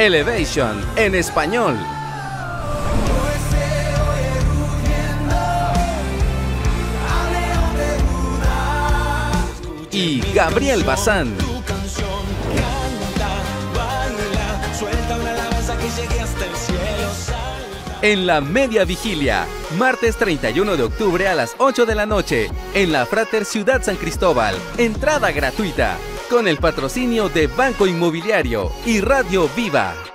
Elevation en español. Y Gabriel Bazán. En la media vigilia, martes 31 de octubre a las 8 de la noche, en la Frater Ciudad San Cristóbal, entrada gratuita, con el patrocinio de Banco Inmobiliario y Radio Viva.